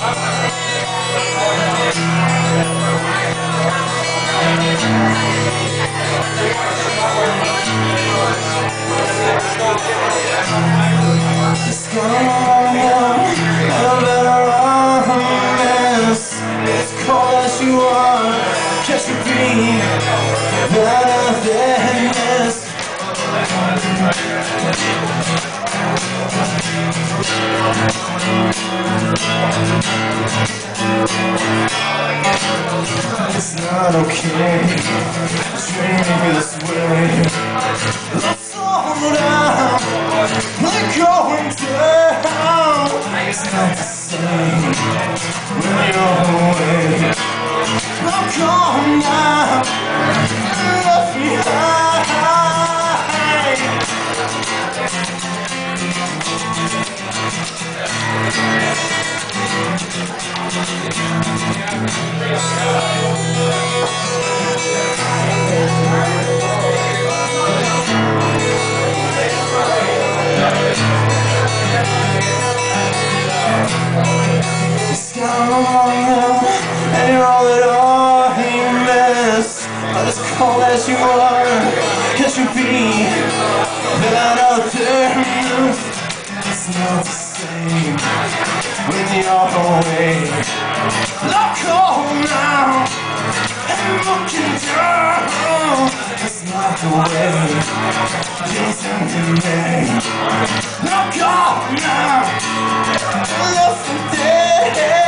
It's gone, a better honest. As cold as you are, can't you be better than this? It's not okay to treat me this way. Let's slow down, we're going down. It's not the same when you're away. I'm gone now, left behind. It's gone, and you're all that I miss. But as cold as you are, can't you be better than this? It's not the same when you're away. Look cold now, and looking down. It's not the way you seem to me. Look cold now, left for dead.